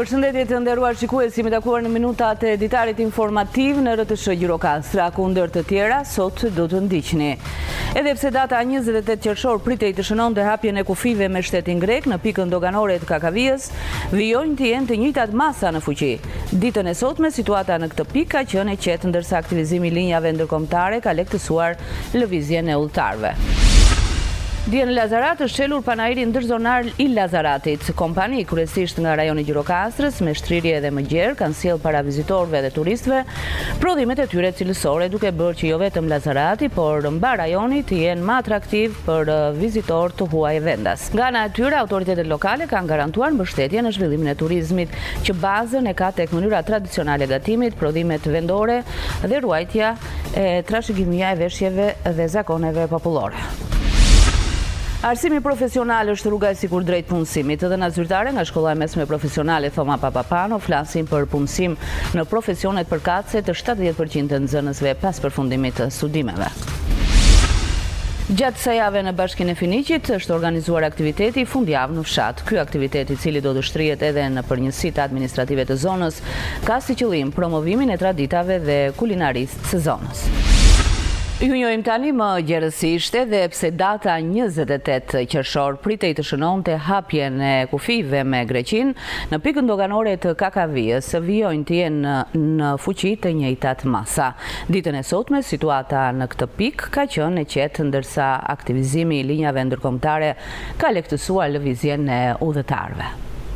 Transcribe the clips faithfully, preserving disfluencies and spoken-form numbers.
Përshëndetje të nderuar shikues, jemi takuar në minutat e ditarit informativ në R T S H Gjirokastra, ku ndër të tjera sot do të ndiqni. Edhe pse data njëzet e tetë qershor pritej të shënonte hapjen e kufive me shtetin grek në pikën doganore të Kakavijës, vijojnë të jenë të njëjtat masa në fuqi. Ditën e sotme situata në këtë pikë ka qenë e qetë, ndërsa aktivizimi i linjave ndërkombëtare ka lehtësuar lëvizjen e udhëtarëve. Dje në Lazarat është çelur panairi ndërzonar i Lazaratit. Kompani, kryesisht nga rajoni Gjirokastrës, me shtrirje dhe mëngjer, kanë sjellë para vizitorëve dhe turistëve prodhimet e tyre cilësore, duke bërë që jo vetëm Lazarati, por mbar rajoni të jenë më atraktiv për vizitorë të huaj vendas. Nga ana e tyre, autoritetet lokale kanë garantuar mbështetje në zhvillimin e turizmit, që bazën e ka tek mënyra tradicionale gatimit, prodhimet vendore dhe ruajtja e trashëgimia e veshjeve dhe zakoneve popullore. Arsimi profesional është rruga e sigurt drejt punësimit. Edhe na zyrtare nga Shkolla e Mesme Profesionale Thoma Papapano flasin për punësim në profesionet përkatëse të shtatëdhjetë përqind të nxënësve pas përfundimit të studimeve. Gjatë kësaj jave në Bashkinë e Finiqit është organizuar aktiviteti fundjavë në fshat. Ky aktivitet, i cili do të shtrihet edhe në përgjithësitë administrative të zonës, ka si qëllim promovimin e traditave dhe kulinarisë së zonës. Ju njohim tani më gjerësisht, edhe pse data njëzet e tetë qershor pritej të shënonte hapjen e kufive me Greqinë, në pikën doganore të Kakavijës vijojnë të jenë në fuqi të njëjtat masa. Ditën e sotme situata në këtë pikë ka qenë e qetë, ndërsa aktivizimi i linjave ndërkombëtare ka lehtësuar lëvizjen e udhëtarëve.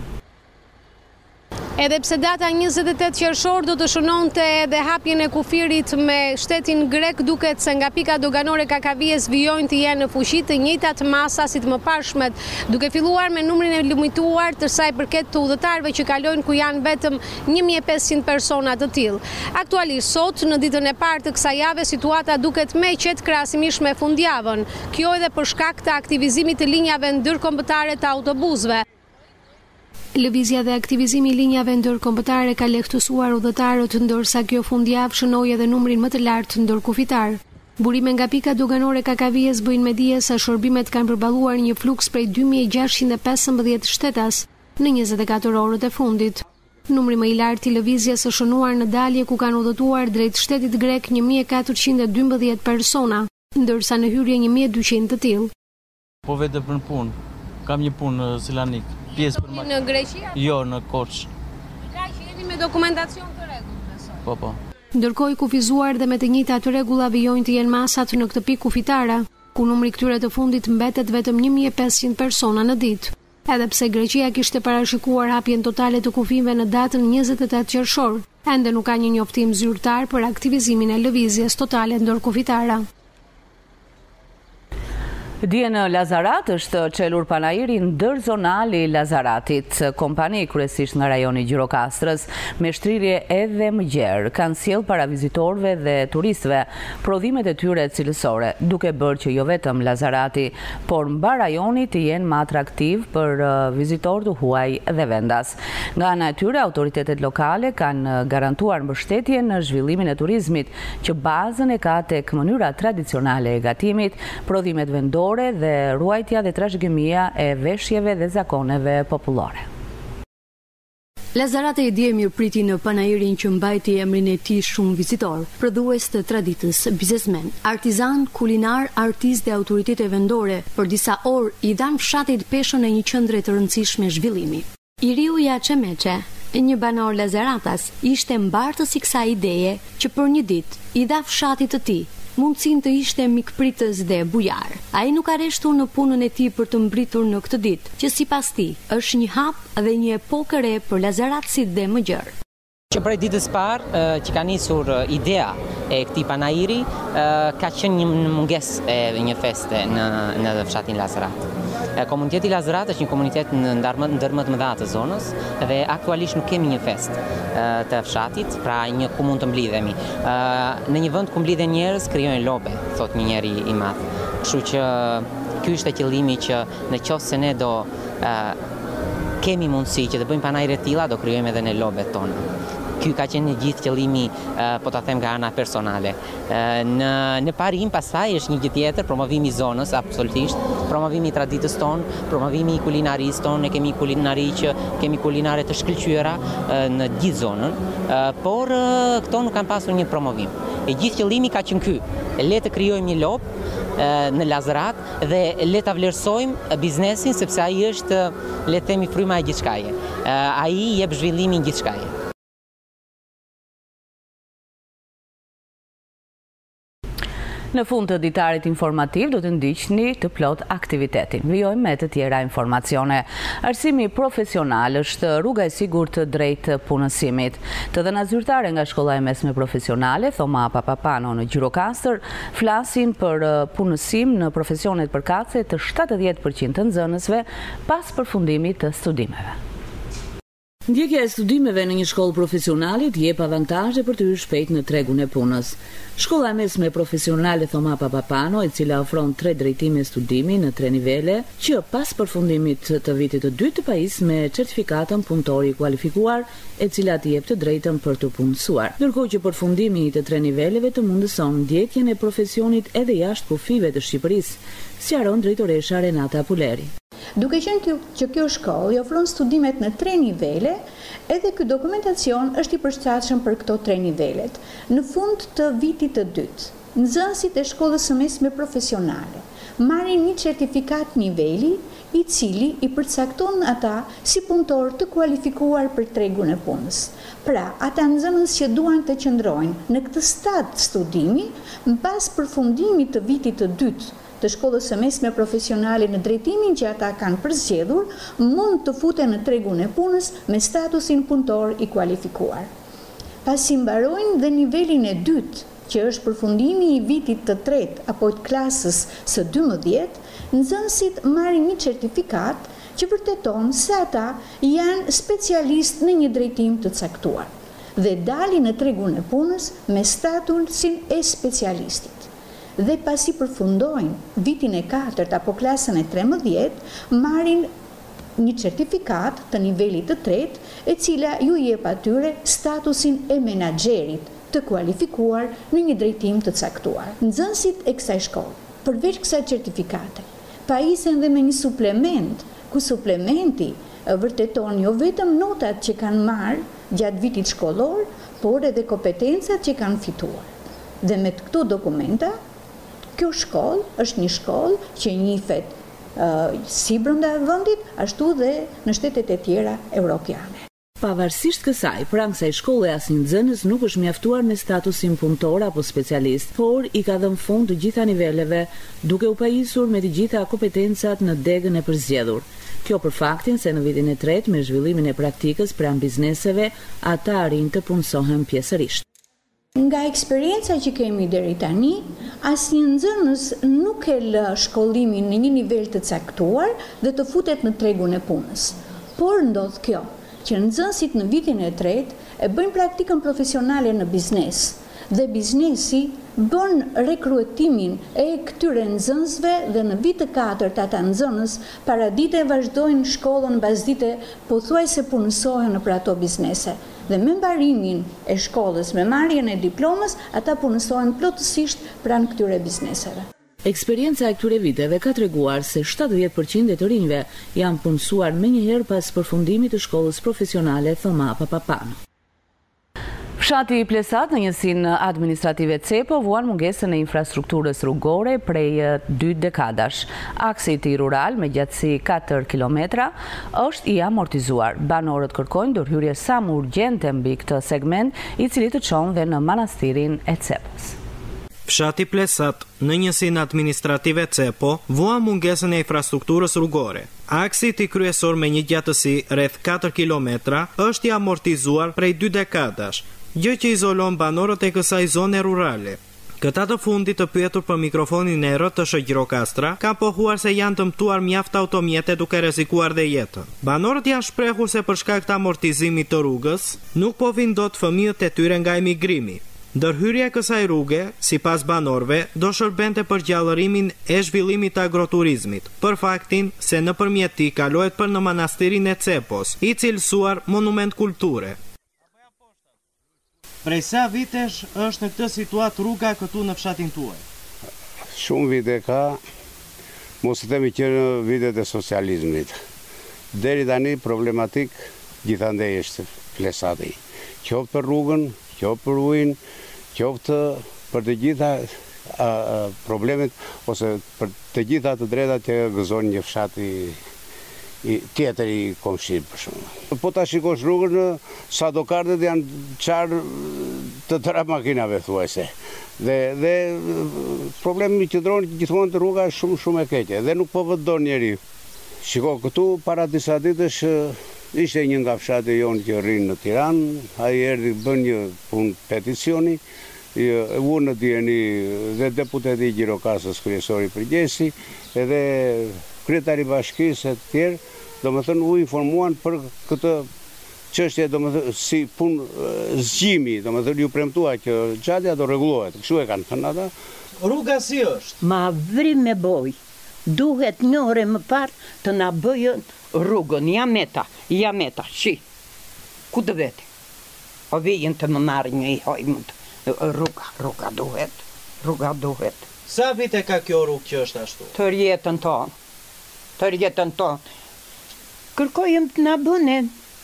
Edhe pse data njëzet e tetë qershor do të shënonte edhe hapjen e kufirit me shtetin grek, duket se nga pika doganore Kakavijës vijojnë të jenë në fuqi të njëjtat masa si të mëparshmet, duke filluar me numrin e limituar të sa i përket të udhëtarëve që kalojnë, ku janë vetëm një mijë e pesëqind persona të tillë. Aktualisht sot, në ditën e parë të kësaj jave, situata duket më e qetë krahasimisht me fundjavën. Kjo edhe për shkak të aktivizimit të linjave ndërkombëtare të autobusëve. Lëvizja dhe aktivizimi i linjave ndërkombëtare ka lehtësuar udhëtarët, ndërsa kjo fundjavë shënoi edhe numrin më të lartë ndërkufitar. Burime nga pika doganore Kakavijës bëjnë me dije se shërbimet kanë përballuar një fluks prej dy mijë e gjashtëqind e pesëmbëdhjetë shtetas në njëzet e katër orët e fundit. Numri më i lartë i lëvizjes është shënuar në dalje, ku kanë udhëtuar drejt shtetit grek një mijë e katërqind e dymbëdhjetë persona, ndërsa në hyrje një mijë e dyqind të tillë. Po vetë për punë, kam një punë në Selanik. Në Greqi? Jo, në Korç. Pra që jeni me dokumentacion të rregullt. Po, po. Ndërkohë, kufizuar dhe me të njëjta të rregulla vijojnë të jenë masat në këtë pikë kufitare, ku numri këtyre të fundit mbetet vetëm një mijë e pesëqind persona në ditë. Edhe pse Greqia kishte parashikuar hapjen totale të kufive në datën njëzet e tetë qershor, ende nuk ka një njoftim zyrtar për aktivizimin e lëvizjes totale ndërkufitare. Dje në Lazarat është çelur panairi ndërzonal i Lazaratit. Kompani, kryesisht nga rajoni Gjirokastrës, me shtrirje edhe mëngjer, kanë sjellë para vizitorëve dhe turistëve prodhimet e tyre cilësore, duke bërë që jo vetëm Lazarati, por mbar rajoni të jenë më atraktiv për vizitorë të huaj dhe vendas. Nga ana e tyre, autoritetet lokale kanë garantuar mbështetje në zhvillimin e turizmit, që bazën e ka tek mënyra tradicionale e gatimit, prodhimet vendore dhe ruajtja dhe trashëgimia e veshjeve dhe zakoneve popullore. Lazarati i dje mirëpriti në panairin që mbajti emrin e tij shumë vizitor, prodhues të traditës, biznesmen, artizan, kulinar, artist dhe autoritete vendore, për disa orë i dhan fshatit peshën e një qendre të rëndësishme zhvillimi. Iriuja Çemeçe, një banor Lazaratas, ishte mbartës i kësaj ideje që për një ditë i dha fshatit të tij mundësin të ishte mikpritës dhe bujar. Ai nuk arreshtur në punën e tij për të mbritur në këtë ditë, që sipas tij është një hap dhe një epokë e re për lazaratësit dhe mëngjer. Që prej ditës parë që ka nisur idea e këtij panairi, ka qenë një mungesë e një feste në në fshatin Lazarat. Komuniteti Lazarat është një komunitet ndër më të mëdha të zonës dhe aktualisht nuk kemi një fest të fshatit, pra një ku mund të mblidhemi. Në një vend ku mblidhen njerëz krijojnë lobe, thot një njeri i madh. Kështu që ky është qëllimi, që në qoftë se ne do kemi mundësi që të bëjmë panajre të tilla, do krijojmë edhe në lobet tona. Ky ka qenë gjithë qëllimi, po ta them nga ana personale. Në në parim pastaj është një gjë tjetër, promovimi i zonës, absolutisht, promovimi i traditës tonë, promovimi i kulinarisë tonë, ne kemi kulinari që kemi kulinare të shkëlqyera në gjithë zonën, por këto nuk kanë pasur një promovim. E gjithë qëllimi ka qenë ky. Le të krijojmë një lop në Lazarat dhe le ta vlerësojmë biznesin sepse ai është, le të themi, fryma e gjithçkaje. Ai jep zhvillimin gjithçkaje. Në fund të ditarit informativ do të ndiqni të plot aktivitetin. Vijojmë me të tjera informacione. Arsimi profesional është rruga e sigurt drejt punësimit. Të dhëna zyrtare nga Shkolla e Mesme Profesionale Thoma Papapano në Gjirokastër flasin për punësim në profesionet përkatëse të shtatëdhjetë përqind të nxënësve pas përfundimit të studimeve. Ndjekja e studimeve në një shkollë profesionale jep avantazhe për të hyrë shpejt në tregun e punës. Shkolla e Mesme Profesionale Thoma Papapano, e cila ofron tre drejtime studimi në tre nivele, që pas përfundimit të vitit të dytë të pajisë me certifikatën punëtori i kualifikuar, e cila t'i jep të drejtën për të punësuar. Ndërkohë që përfundimi i të tre niveleve të mundëson ndjekjen e profesionit edhe jashtë kufive të Shqipërisë, sqaron drejtoresha Renata Puleri. Duke qenë që kjo shkollë i ofron studimet në tre nivele, edhe ky dokumentacion është i përshtatshëm për këto tre nivelet. Në fund të vitit të dytë, nxënësit e Shkollës së Mesme Profesionale marrin një certifikat niveli i cili i përcakton ata si punëtor të kualifikuar për tregun e punës. Pra, ata nxënës që duan të qëndrojnë në këtë stad studimi, mbas përfundimit të vitit të dytë të Shkollës së Mesme Profesionale në drejtimin që ata kanë përzgjedhur, mund të futen në tregun e punës me statusin punëtor i kualifikuar. Pasi mbarojnë dhe nivelin e dytë, që është përfundimi i vitit të tretë apo të klasës së dymbëdhjetë, nxënësit marrin një certifikat që vërteton se ata janë specialist në një drejtim të caktuar dhe dalin në tregun e punës me statusin e specialistit. Dhe pasi përfundojnë vitin e katërt apo klasën e trembëdhjetë, marrin një certifikat të nivelit të tretë, e cila ju jep atyre statusin e menaxherit të kualifikuar në një drejtim të caktuar. Nxënësit e kësaj shkolle, përveç kësaj certifikate, pajisen dhe me një suplement, ku suplementi vërteton jo vetëm notat që kanë marrë gjatë vitit shkollor, por edhe kompetencat që kanë fituar. Dhe me këto dokumenta, kjo shkollë është një shkollë që njihet uh, si brenda vendit, ashtu dhe në shtetet e tjera europiane. Pavarësisht kësaj, pranë kësaj shkolle asnjë nxënës nuk është mjaftuar me statusin punëtor apo specialist, por i ka dhënë fund të gjitha niveleve, duke u pajisur me të gjitha kompetencat në degën e përzgjedhur. Kjo për faktin se në vitin e tretë me zhvillimin e praktikës pranë bizneseve, ata arrin të punësohen pjesërisht. Nga eksperienca që kemi deri tani, asnjë nxënës nuk e lë shkollimin në një nivel të caktuar dhe të futet në tregun e punës. Por ndodh kjo, që nxënësit në vitin e tretë e bëjnë praktikën profesionale në biznes dhe biznesi bën rekrutimin e këtyre nxënësve dhe në vit të katërt ata nxënës paradite vazhdojnë shkollën, mbasdite pothuajse punësohen në për ato biznese. Dhe me mbarimin e shkollës, me marrjen e diplomës, ata punësohen plotësisht pranë këtyre bizneseve. Eksperienca e këtyre viteve ka treguar se shtatëdhjetë përqind e të rinjve janë punësuar menjëherë pas përfundimit të shkollës profesionale Thoma Papapano. Fshati i Plesat në njësinë administrative Cepo vuan mungesën e infrastrukturës rrugore prej dy dekadash. Aksi i tij rural me gjatësi katër kilometra është i amortizuar. Banorët kërkojnë ndërhyrje sa më urgjente mbi këtë segment, i cili të çon dhe në manastirin e Cepos. Fshati Plesat në njësinë administrative Cepo vua mungesën e infrastrukturës rrugore. Aksi i tij kryesor me një gjatësi rreth katër kilometra është i amortizuar prej dy dekadash, gjë që izolon banorët e kësaj zone rurale. Këta të fundit të pyetur për mikrofonin e R T S Gjirokastra kanë pohuar se janë dëmtuar mjaft automjete duke rrezikuar dhe jetën. Banorët janë shprehur se për shkak të amortizimit të rrugës nuk po vijnë dot fëmijët e tyre nga emigrimi. Ndërhyrja e kësaj rruge, sipas banorëve, do shërbente për gjallërimin e zhvillimit të agroturizmit, për faktin se nëpërmjet tij kalohet për në manastirin e Cepos, i cilësuar monument kulture. Prej sa vitesh është në këtë situatë rruga këtu në fshatin tuaj? Shumë vite ka, mos të themi që në vitet e socializmit. Deri tani problematik gjithandej është flesati. Qoftë për rrugën, qoftë për ujin, qoftë për të gjitha a, a, problemet ose për të gjitha të drejtat që gëzon një fshati i tjetër i komshit për shumë. Po ta shikosh rrugën, sa do kartet janë qarë të tëra makinave thuajse. Dhe, dhe problemi që dronë gjithmonë të rruga është shumë shumë e keqe dhe nuk po vëdon njeri. Shiko, këtu para disa ditësh ishte një nga fshati jonë që rrinë në Tiranë, ai erdhi bën një punë peticioni, unë në djeni dhe deputeti i Gjirokastës kryesori Përgjesi, edhe kryetari bashkisë e të tjerë, do më thënë u informuan për këtë çështje, do më thënë si punë zgjimi, do më thënë ju premtua që gjatja do rregullohet, kështu e kanë thënë ata. Rruga si është? Ma vrim me boj, duhet një orë më parë të na bëjën rrugën, jameta, jameta, shi, ku të vete? O vijën të më marrë një i hojmët. Rruga, rruga duhet, rruga duhet. Sa vite ka kjo rrugë që është ashtu? Të rjetën tonë, të rjetën tonë. Kërkojmë të na bëne,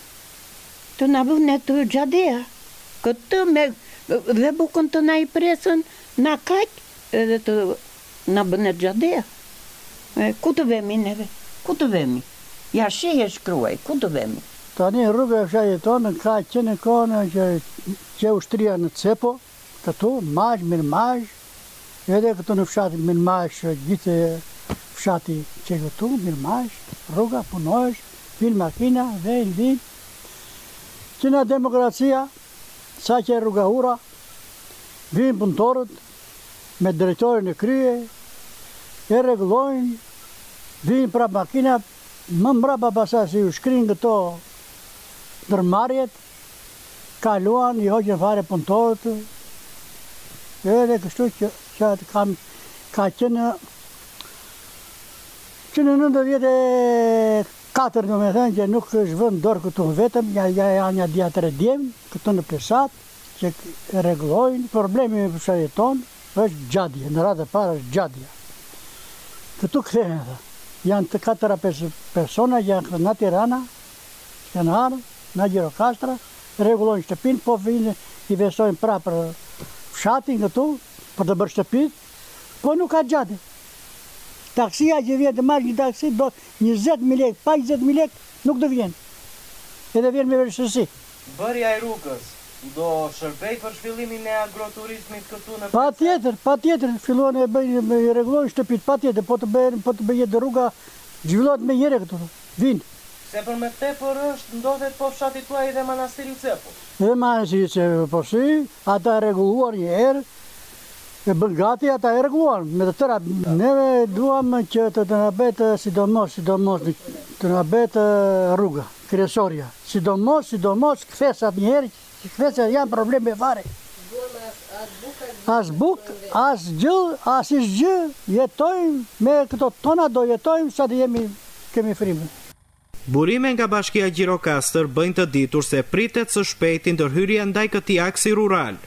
të na bëne të gjadea. Këtë me dhe bukën të na i presën, na kaq, edhe të na bëne gjadea. E, ku të vemi neve? Ku të vemi? Ja shi e shkruaj, ku të vemi? Tani rruga e fshatit tonë ka qenë kone që, që ushtria në Cepo, këtu, Mazh, Mirmazh, edhe këtu në fshatin Mirmazh, gjithë fshati që këtu, Mirmazh, rruga, punojsh, vinë makina, vejnë, vinë. Që në demokracia, sa që e rruga hura, vinë punëtorët, me drejtorin e krye, e regulojnë, vinë pra makina, më mbrapa pasaj si u shkrinë këto ndërmarjet, kaluan, i hoqën fare punëtorët, edhe kështu që, që kam, ka qenë që në nëntëdhjetë e katër, do me thënë, që nuk është vënd dorë këtu vetëm, ja, ja, ja një djatër e djemë, këtu në pesat, që e regulojnë. Problemi me fshatin tonë është gjadje, në radhë e parë është gjadja. Këtu këthejnë edhe. Janë të katëra persona, janë në Tirana, që në Arë, në Gjirokastra, regulojnë shtëpin, po vinë i vesojnë pra për fshatin këtu, për të bërë shtëpit, po nuk ka gjade. Taksia që vjen të marrë një taksi, do njëzet mijë lekë, pa njëzet mijë lekë, nuk do vjen. Edhe vjen me vërshësi. Bërja e rrugës do shërbej për zhvillimin e agroturizmit këtu në Pa tjetër, pa tjetër, filluan e bëjnë, e regulojnë shtëpit, pa tjetër, po të bëjnë, po të bëjnë rruga, zhvillohet me njëre këtu, vinë. Se për me tepër është ndodhet po fshati tuaj dhe manastiri Cepo. Dhe manastiri Cepo, po si, ata e reguluar një herë, e bën gati, ata e reguluar, me të tëra. Neve duam që të të nabetë, sidomos, sidomos, të nabetë rruga, Qershoria. Sidomos, sidomos, këthesat një herë, këthesat janë probleme fare. As buk, as gjë, as ish gjë, jetojmë, me këto tona do jetojmë, sa të jemi, kemi frimë. Burime nga Bashkia Gjirokastër bëjnë të ditur se pritet së shpejti ndërhyrja ndaj këtij aksi rural.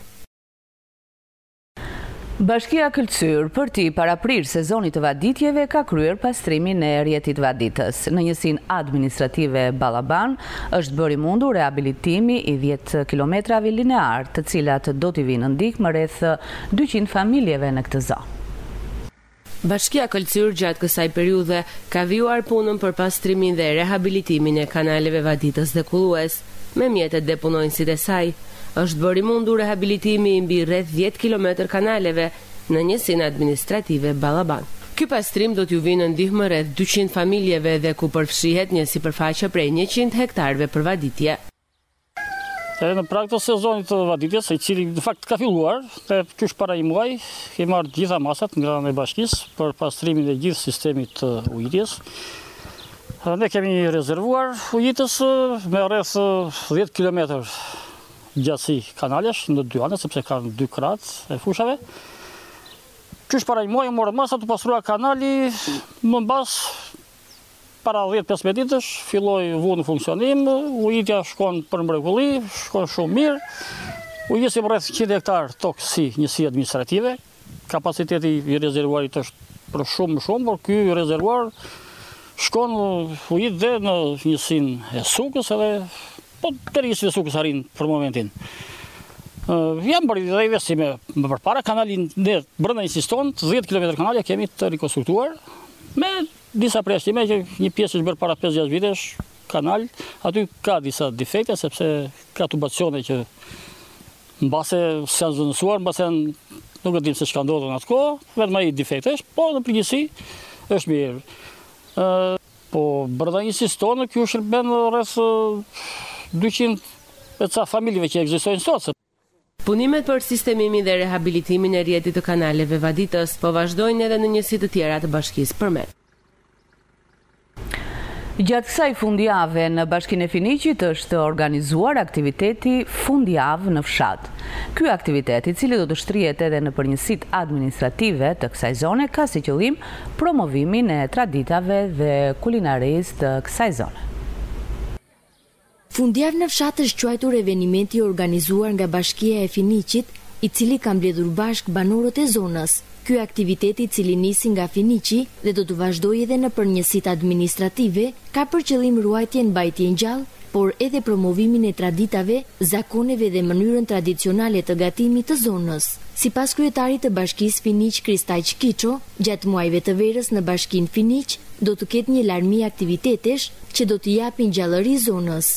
Bashkia Qershor për ti paraprir sezonit të vaditjeve ka kryer pastrimin e rjetit vaditës. Në njësinë administrative Ballaban është bërë i mundur rehabilitimi i dhjetë kilometrave linear, të cilat do t'i vinë ndihmë rreth dyqind familjeve në këtë zonë. Bashkia Qershor gjatë kësaj periudhe ka vjuar punën për pastrimin dhe rehabilitimin e kanaleve vaditës dhe kullues, me mjetet depunojnësit e saj. Është bërë i mundur rehabilitimi i mbi rreth dhjetë kilometër kanaleve në njësinë administrative Ballaban. Ky pastrim do t'ju vinë ndihmë rreth dyqind familjeve dhe ku përfshihet një sipërfaqe prej njëqind hektarëve për vaditje. E në prag të sezonit të vaditjes, i cili në fakt ka filluar, dhe ky është para i muaj, kemi marrë gjitha masat nga ana e bashkisë për pastrimin e gjithë sistemit të ujitjes. Ne kemi rezervuar ujitës me rreth dhjetë kilometër gjatësi kanalesh në dy anë, sepse kanë dy kratë e fushave. Ky është para i muaj, morë masa të pastrua kanali, më mbas para dhjetë pesëmbëdhjetë ditësh filloi vu në funksionim, ujitja shkon për mrekulli, shkon shumë mirë. Ujdesim rreth qind hektar tokë si njësi administrative, kapaciteti i rezervuarit është për shumë më shumë, por ky rezervuar shkon ujit dhe në njësinë e Sukës edhe po tërgjithësisht Sukës arrin për momentin. Jam bërë dhe investime më përpara, kanalin ne brenda njësisë tonë, dhjetë kilometra kanale kemi të rikonstruktuar, me disa preestime që një pjesë është bërë para pesë gjashtë vitesh, kanal, aty ka disa defekte, sepse ka tubacione që mbase se janë zënësuar, mbase nuk e dim se çka ndodhën atë kohë, vetëm ai defekte është, po në përgjithësi është mirë. Po brenda njësisë tonë ky shërben rreth dyqind e ca familjeve që ekzistojnë sot. Punimet për sistemimin dhe rehabilitimin e rrjetit të kanaleve vaditës po vazhdojnë edhe në njësi të tjera të bashkisë përmet. Gjatë kësaj fundjave në Bashkinë e Finiqit është organizuar aktiviteti fundjavë në fshat. Ky aktivitet, i cili do të shtrihet edhe në përgjithësitë administrative të kësaj zone, ka si qëllim promovimin e traditave dhe kulinarisë të kësaj zone. Fundjavë në fshat është quajtur evenimenti organizuar nga Bashkia e Finiqit, i cili ka mbledhur bashk banorët e zonës. Ky aktivitet, i cili nisi nga Finiqi dhe do të vazhdojë edhe në përgjithësitë administrative, ka për qëllim ruajtjen mbajtjen gjallë, por edhe promovimin e traditave, zakoneve dhe mënyrën tradicionale të gatimit të zonës. Sipas kryetarit të Bashkisë Finiq Qershor, gjatë muajve të verës në Bashkinë Finiq do të ketë një larmi aktivitetesh që do të japin gjallëri zonës.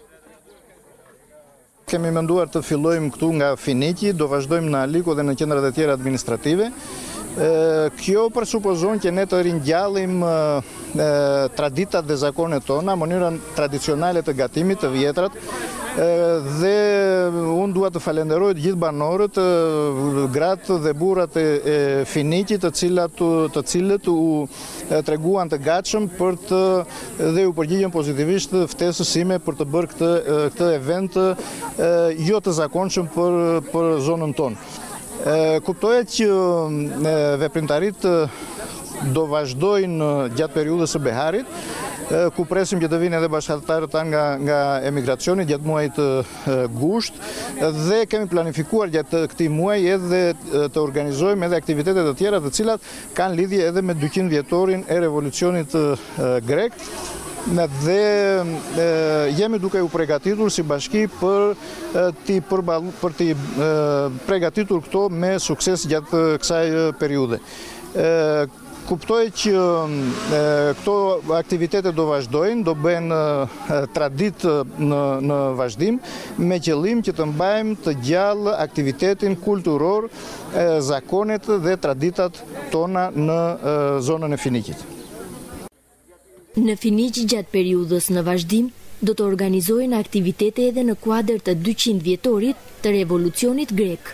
Kemi menduar të fillojmë këtu nga Finiqi, do vazhdojmë në Aliko dhe në qendrat e tjera administrative. Kjo presupozon që ne të ringjallim traditat dhe zakonet tona, mënyrën tradicionale të gatimit të vjetrat, dhe unë dua të falenderoj të gjithë banorët, gratë dhe burrat e Finiqit, të cilat të cilët u treguan të gatshëm për të dhe u përgjigjen pozitivisht ftesës sime për të bërë këtë këtë event jo të zakonshëm për për zonën tonë. Kuptohet që veprimtarit do vazhdojnë gjatë periudhës së beharit, ku presim që të vinë edhe bashkëtarët tanë nga, nga emigracioni gjatë muajit gusht, dhe kemi planifikuar gjatë këtij muaji edhe të organizojmë edhe aktivitetet të tjera të cilat kanë lidhje edhe me dyqind vjetorin e revolucionit grek. Dhe e, jemi duke u përgatitur si bashki për të për të përgatitur këto me sukses gjatë kësaj periudhe. E, Kuptoj që e, këto aktivitete do vazhdojnë, do bëhen tradit në, në vazhdim, me qëllim që të mbajmë të gjallë aktivitetin kulturor, e, zakonet dhe traditat tona në e, zonën e Finiqit. Në Finiq gjatë periudhës në vazhdim, do të organizojnë aktivitete edhe në kuadër të dyqind vjetorit të revolucionit grek.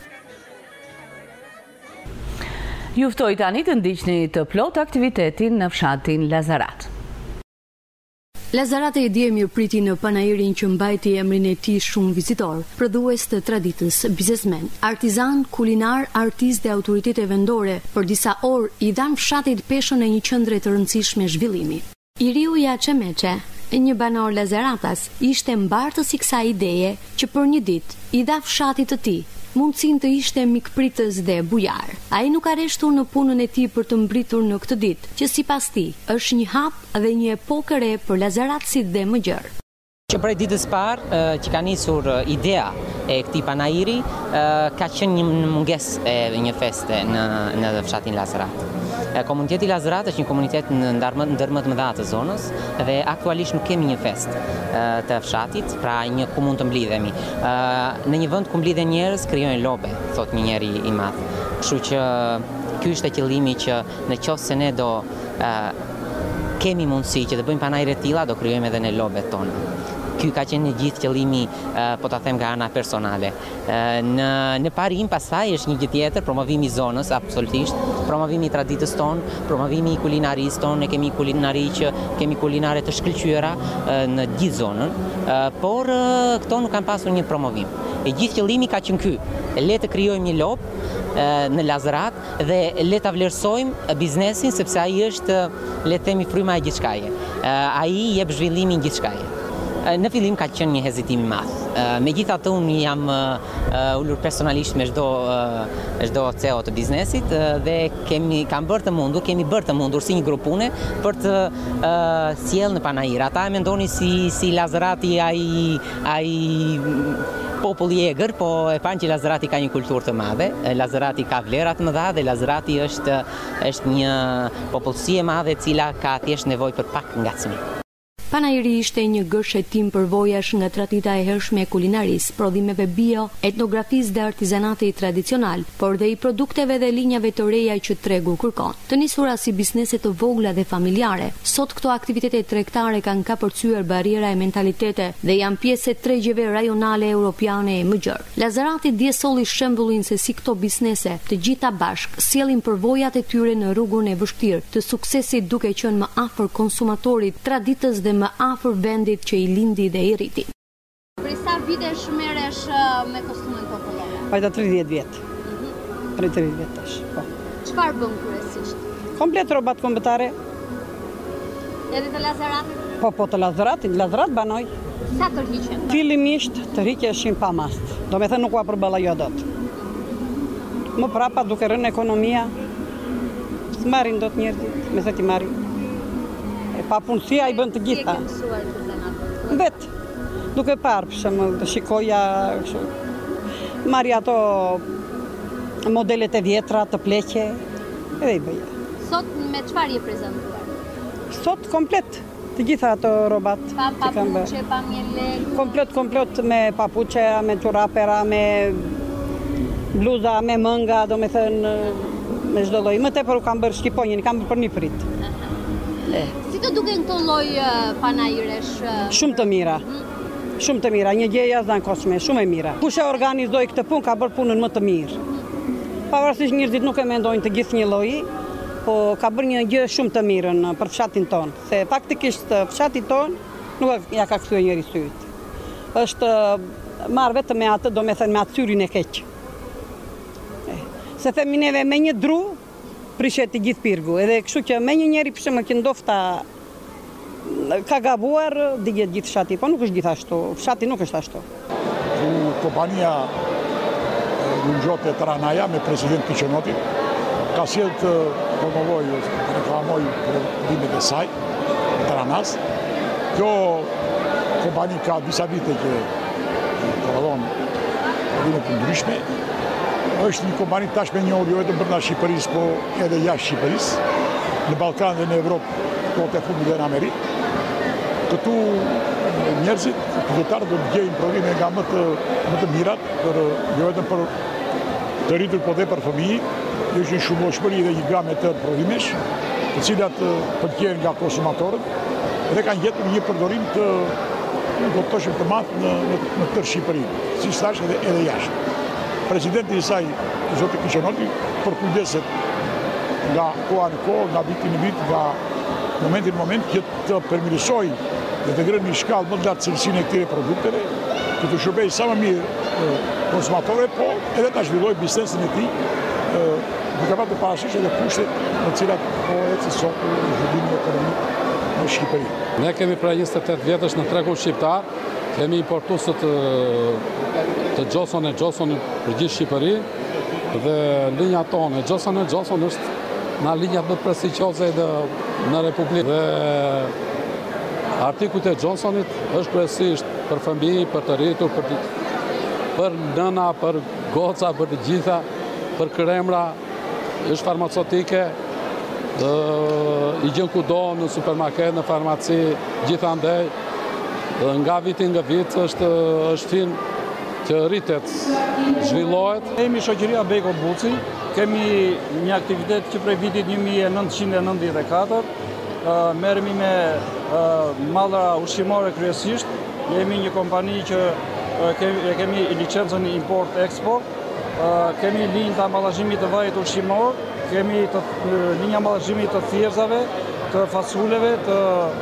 Ju ftoj tani të ndiqni të plot aktivitetin në fshatin Lazarat. Lazarate i dje mirëpriti në panairin që mbajti emrin e tij shumë vizitor, prodhues të traditës, biznesmen, artizan, kulinar, artist dhe autoritete vendore, për disa orë i dhan fshatit peshën e një qendre të rëndësishme zhvillimi. Iriuja Çemeçe, një banor Lazaratas, ishte mbartës i kësaj ideje që për një ditë i dha fshatit të tij mundësinë të ishte mikpritës dhe bujar. Ai nuk arreshtur në punën e tij për të mbritur në këtë ditë, që sipas tij është një hap dhe një epokë e re për lazaratësit dhe më gjerë. Që prej ditës parë që ka nisur idea e këtij panairi, ka qenë një mungesë e një feste në në fshatin Lazarat. Komuniteti Lazarat është një komunitet në ndër më të mëdha të zonës dhe aktualisht nuk kemi një fest të fshatit, pra një ku mund të mblidhemi. Në një vend ku mblidhen njerëz krijojnë lobe, thot një njeri i madh. Kështu që ky është qëllimi, që në qoftë se ne do kemi mundësi që të bëjmë panajre të tilla, do krijojmë edhe ne lobet tona. Ky ka qenë një gjithë qëllimi, po ta them nga ana personale. Në në parim pastaj është një gjë tjetër, promovimi i zonës, absolutisht, promovimi i traditës tonë, promovimi i kulinarisë tonë, ne kemi kulinari që kemi kulinare të shkëlqyera në gjithë zonën, por këto nuk kanë pasur një promovim. E gjithë qëllimi ka qenë ky, le të krijojmë një lob në Lazarat dhe le ta vlerësojmë biznesin, sepse ai është, le të themi, fryma e gjithçkaje. Ai jep zhvillimin gjithçkaje. Në fillim ka qenë një hezitim i madh. Megjithatë unë jam ullur personalisht me çdo çdo C E O të biznesit dhe kemi kam bërë të mundur, kemi bërë të mundur si një grup pune për të sjellë në Panajir. Ata e mendonin si si Lazarati ai ai populli i egër, po e pan që Lazarati ka një kulturë të madhe, Lazarati ka vlera të mëdha dhe Lazarati është është një popullsi e madhe e cila ka thjesht nevojë për pak ngacmi. Panajiri ishte një gërshetim përvojash nga tradita e hershme e kulinarisë, prodhimeve bio, etnografisë dhe artizanatit tradicional, por dhe i produkteve dhe linjave të reja që tregu kërkon. Të nisura si biznese të vogla dhe familjare, sot këto aktivitete tregtare kanë kapërcyer bariera e mentalitete dhe janë pjesë e tregjeve rajonale europiane e më gjerë. Lazarati dje solli shembullin se si këto biznese, të gjitha bashk, sjellin përvojat e tyre në rrugën e vështirë të suksesit duke qenë më afër konsumatorit, traditës dhe më afër vendit që i lindi dhe i rriti. Prej sa vitesh merresh me kostumin popullore? Vajta tridhjetë vjet. Prej tridhjetë vjetesh, po. Çfarë bën kryesisht? Komplet rrobat kombëtare. Edhe të Lazaratit? Po, po të Lazaratit, Lazarat banoj. Sa tërhiqen? Fillimisht tërhiqeshin pa mast. Do me thënë nuk ua përballa jo dot. Më prapa duke rënë ekonomia, s'marrin dot njerëzit, me sa ti marrin. Pa punësia i bën të gjitha. Si e ke mësuar artizanat? Vet, duke parë, për shembull, të shikoja, marrja ato modelet e vjetra, të pleqe, edhe i bëja. Sot me çfarë je prezantuar? Sot komplet, të gjitha ato rrobat. Pa papuçe, pa mielek. Komplet, komplet me papuçe, me çorapera, me bluza, me mënga, do me thënë, me çdo lloj. Më tepër u kam bërë shqiponjën, kam bërë për një prit. Si të duken këto lloj panajiresh? Shumë të mira. Shumë të mira, një gjë jashtëzakonshme, shumë e mira. Kush e organizoi këtë punë ka bërë punën më të mirë. Pavarësisht njerëzit nuk e mendojnë të gjithë një lloj, po ka bërë një gjë shumë të mirën për fshatin ton, se faktikisht fshati ton nuk ja ka kthyer njëri syt. Është marrë vetëm me atë, do me thënë me atë syrin e keq. Se themi neve me një dru prishet i gjithë pirgu, edhe kështu që me një njeri për shembull që ndofta ka gabuar, digjet gjithë fshati, po nuk është gjithashtu, fshati nuk është ashtu. Kompania Lungjote Tranaja me president Qershor ka sjellë të promovoj, të reklamoj prodhimet e saj, Tranas. Kjo kompani ka disa vite që prodhon prodhime të ndryshme. Është një kompani tashmë e njohur jo vetëm brenda Shqipërisë, po edhe jashtë Shqipërisë, në Ballkan dhe në Evropë, kohët e fundit dhe në Amerikë. Këtu njerëzit, qytetarët do të gjejnë prodhime nga më të më të mirat, për jo vetëm për të rritur, po dhe për fëmijë. Është një shumëllshmëri dhe një gamë të prodhimesh, të cilat pëlqejnë nga konsumatorët dhe kanë gjetur një përdorim të do të thoshim të madh në në tërë Shqipërinë, siç thash edhe edhe jashtë. Presidenti i saj, zoti Qershor, përkundeset nga koha në kohë, nga viti në vit, nga momenti në moment, që të përmirësoj dhe të ngrënë një shkallë më të lartë cilësinë e këtyre produkteve, që të shërbejë sa më mirë konsumatorëve, po edhe ta zhvillojë biznesin e tij, duke pasur parasysh edhe kushtet në të cilat po ecë sot zhvillimi ekonomik në Shqipëri. Ne kemi pra njëzet e tetë vjetësh në tregun shqiptar, kemi importuesët të, të Qershor e Qershor për gjithë Shqipëri dhe linja tonë e Qershor e Qershor është nga linjat më prestigjioze në Republikë. Dhe artikujt e Qershorit është kryesisht për fëmijë, për të rritur, për, për nëna, për goca, për të gjitha, për kremra, është farmaceutike, i gjen kudo në supermarket, në farmaci, gjithandej. Nga vitin nga vit është, është film që rritet, zhvillohet. Kemi shoqëria Beko Buci, kemi një aktivitet që prej vitit një mijë e nëntëqind e nëntëdhjetë e katër, merremi me mallra ushqimore kryesisht, jemi një kompani që kemi, kemi licencën import-export, kemi linjë të amballazhimit të vajit ushqimor, kemi të, linja amballazhimit të thjerrzave, të fasuleve, të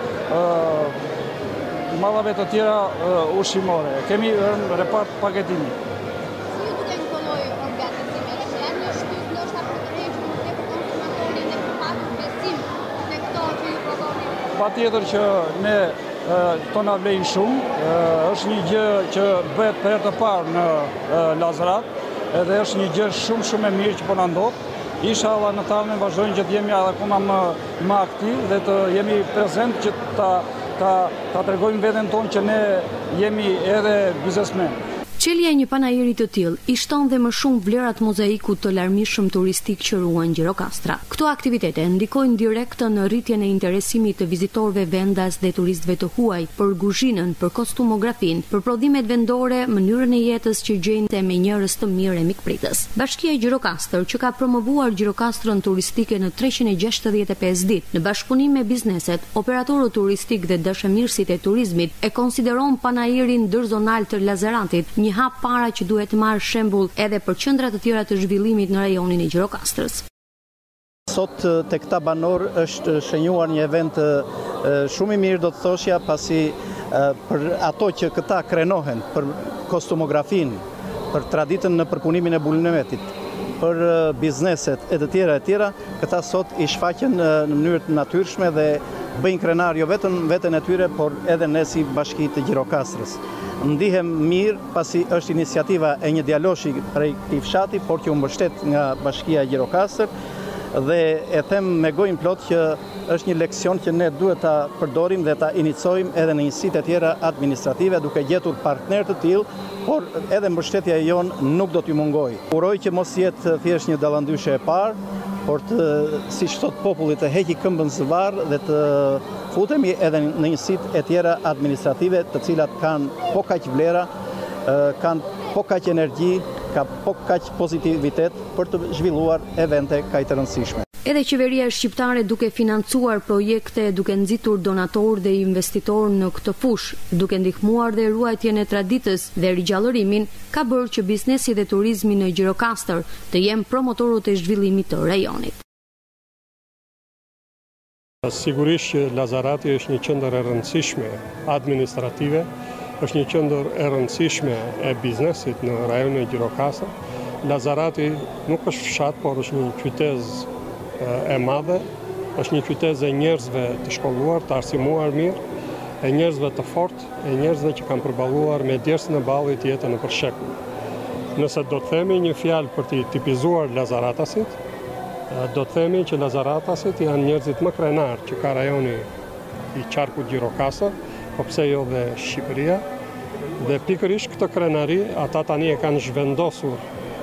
mallave të tjera uh, ushqimore. Kemi uh, repart paketimi. Si ju duken këto lloj organizimesh? Janë një shtyp ndoshta për të rregjur në tek konsumatorin dhe për patur besim në këto që ju prodhoni? Patjetër që ne këto na vlejnë shumë, është një gjë që bëhet për herë të parë në Lazarat, edhe është një gjë shumë shumë e mirë që po na ndodh. Inshallah në tarme vazhdojnë që të jemi akoma më, më aktiv dhe të jemi prezent që ta, ta, ta tregojmë veten tonë që ne jemi edhe biznesmen. Çelja e një panairi të tillë i shton dhe më shumë vlerat mozaikut të larmishëm turistik që ruan Gjirokastra. Këto aktivitete ndikojnë direkt në rritjen e interesimit të vizitorëve vendas dhe turistëve të huaj për kuzhinën, për kostumografin, për prodhimet vendore, mënyrën e jetës që gjejnë me njerëz të mirë e mikpritës. Bashkia e Gjirokastër, që ka promovuar Gjirokastrën turistike në treqind e gjashtëdhjetë e pesë ditë, në bashkëpunim me bizneset, operatorët turistik dhe dashamirësit e turizmit, e konsideron panairin ndërzonal të Lazaratit një hap para që duhet të marrë shembull edhe për qendra të tjera të zhvillimit në rajonin e Gjirokastrës. Sot te këta banor është shenjuar një event shumë i mirë, do të thoshja, pasi për ato që këta krenohen për kostumografin, për traditën në përpunimin e bulinemetit, për bizneset e të tjera e tjera, këta sot i shfaqen në mënyrë të natyrshme dhe bëjnë krenar jo vetëm veten e tyre, por edhe ne si bashki të Gjirokastrës. Ndihem mirë pasi është iniciativa e një djaloshi prej këtij fshati, por që u mbështet nga Bashkia e Gjirokastër, dhe e them me gojën plot që është një leksion që ne duhet ta përdorim dhe ta inicojmë edhe në njësitë e tjera administrative, duke gjetur partner të tillë, por edhe mbështetja jonë nuk do t'ju mungojë. Uroj që mos jetë thjesht një dallandyshe e parë, por të, si thot populli, të heqi këmbën së varr dhe të futemi edhe në njësitë e tjera administrative, të cilat kanë po kaq vlera, kanë po kaq energji, ka po kaq pozitivitet për të zhvilluar evente kaq të rëndësishme. Edhe qeveria shqiptare, duke financuar projekte, duke nxitur donatorë dhe investitorë në këtë fushë, duke ndihmuar dhe ruajtjen e traditës dhe rigjallërimin, ka bërë që biznesi dhe turizmi në Gjirokastër të jenë promotorët e zhvillimit të rajonit. Sigurisht që Lazarati është një qendër e rëndësishme administrative, është një qendër e rëndësishme e biznesit në rajonin e Gjirokastër. Lazarati nuk është fshat, por është një qytet e madhe, është një qytet e njerëzve të shkolluar, të arsimuar mirë, e njerëzve të fortë, e njerëzve që kanë përballuar me djersën e ballit jetën në përshekull. Nëse do të themi një fjalë për të tipizuar Lazaratasit, do të themi që Lazaratasit janë njerëzit më krenar që ka rajoni i qarkut Gjirokastër, po pse jo dhe Shqipëria, dhe pikërisht këtë krenari ata tani e kanë zhvendosur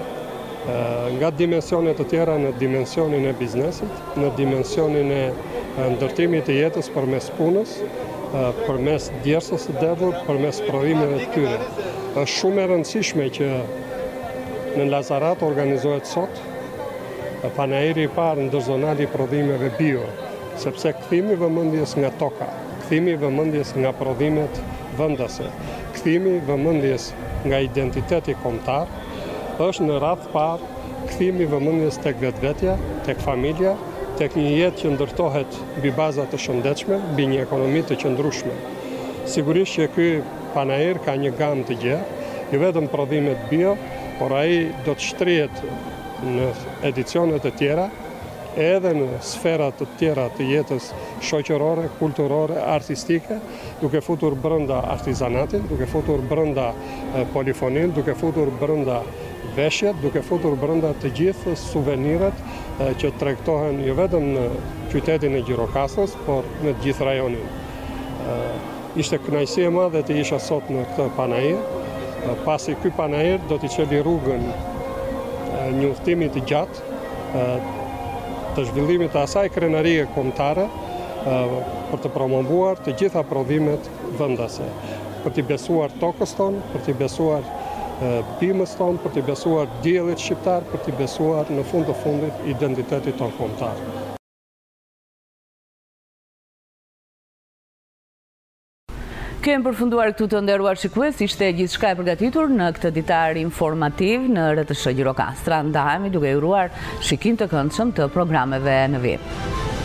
nga dimensionet të tjera në dimensionin e biznesit, në dimensionin e ndërtimit të jetës përmes punës, përmes djersës së dedhur, përmes prodhimeve të tyre. Është shumë e rëndësishme që në Lazarat organizohet sot panairi i parë ndërzonal i prodhimeve bio, sepse kthimi vëmendjes nga toka, kthimi vëmendjes nga prodhimet vendase, kthimi vëmendjes nga identiteti kombëtar, është në radhë parë kthimi vëmendjes tek vetvetja, tek familja, tek një jetë që ndërtohet mbi baza të shëndetshme, mbi një ekonomi të qëndrueshme. Sigurisht që ky panair ka një gamë të gjerë, jo vetëm prodhimet bio, por ai do të shtrihet në edicionet e tjera, edhe në sferat të tjera të jetës shoqërore, kulturore, artistike, duke futur brenda artizanatit, duke futur brenda polifonin, duke futur brenda veshjet, duke futur brenda të gjithë suvenirat që tregtohen jo vetëm në qytetin e Gjirokastrës, por në të gjithë rajonin. Ishte kënaqësi e madhe të isha sot në këtë panair, pasi ky panair do t'i çeli rrugën një udhtimi të gjatë të zhvillimit të asaj krenarie kombëtare për të promovuar të gjitha prodhimet vendase, për t'i besuar tokës tonë, për t'i besuar bimës tonë, për t'i besuar diellit shqiptar, për t'i besuar në fund të fundit identitetit tonë kombëtar. Kemë përfunduar këtu të nderuar shikues, ishte gjithçka e përgatitur në këtë ditar informativ në R T S Gjirokastra. Ndahemi duke ju uruar shikim të këndshëm të programeve në vit.